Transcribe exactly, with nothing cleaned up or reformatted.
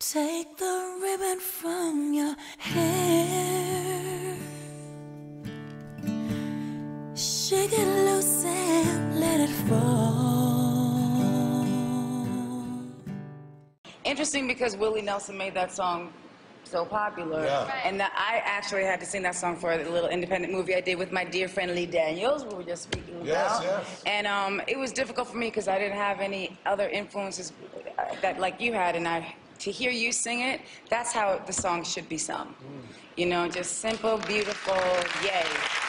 Take the ribbon from your hair, shake it loose and let it fall. Interesting because Willie Nelson made that song so popular, yeah. and that I actually had to sing that song for a little independent movie I did with my dear friend Lee Daniels, we were just speaking yes, about. Yes. And um, it was difficult for me because I didn't have any other influences that like you had, and I to hear you sing it, that's how the song should be sung. Mm. You know, just simple, beautiful, yay.